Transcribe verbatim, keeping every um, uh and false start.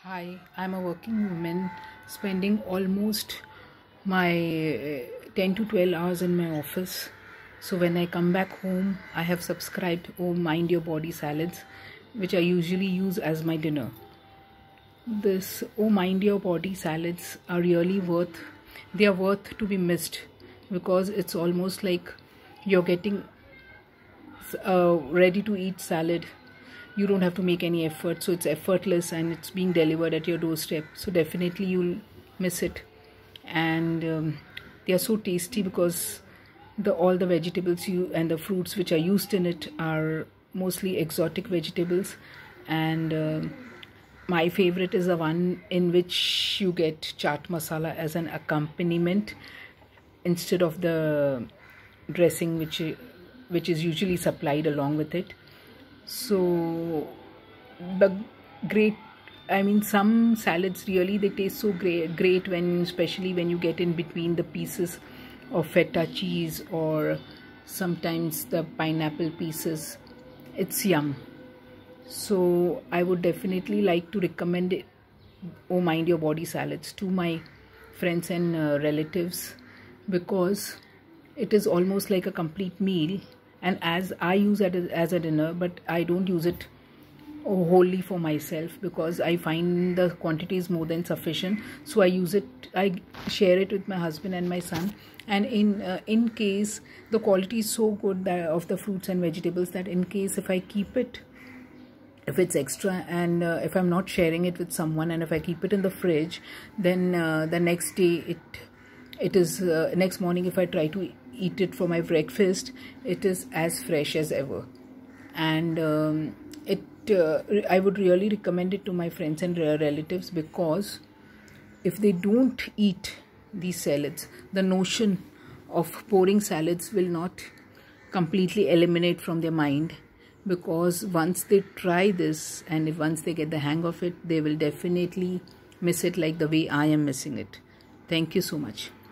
Hi, I'm a working woman spending almost my uh, ten to twelve hours in my office. So when I come back home, I have subscribed Oh Mind Your Body salads, which I usually use as my dinner. This Oh Mind Your Body salads are really worth, they are worth to be missed because it's almost like you're getting a ready to eat salad. You don't have to make any effort, so it's effortless and it's being delivered at your doorstep. So definitely you'll miss it. And um, they are so tasty because the all the vegetables you and the fruits which are used in it are mostly exotic vegetables. And uh, my favorite is the one in which you get chaat masala as an accompaniment instead of the dressing which which is usually supplied along with it. So the great, I mean, some salads really, they taste so great great when, especially when you get in between the pieces of feta cheese or sometimes the pineapple pieces. It's yum. So I would definitely like to recommend it, Oh Mind Your Body salads, to my friends and uh, relatives, because it is almost like a complete meal. And as I use it as a dinner, but I don't use it wholly for myself because I find the quantity is more than sufficient. So I use it, I share it with my husband and my son. And in uh, in case the quality is so good that of the fruits and vegetables, that in case if I keep it, if it's extra and uh, if I'm not sharing it with someone, and if I keep it in the fridge, then uh, the next day it it is uh, next morning if I try to eat it for my breakfast, it is as fresh as ever. And um, it uh, I would really recommend it to my friends and relatives, because if they don't eat these salads, the notion of pouring salads will not completely eliminate from their mind, because once they try this and if once they get the hang of it, they will definitely miss it like the way I am missing it. Thank you so much.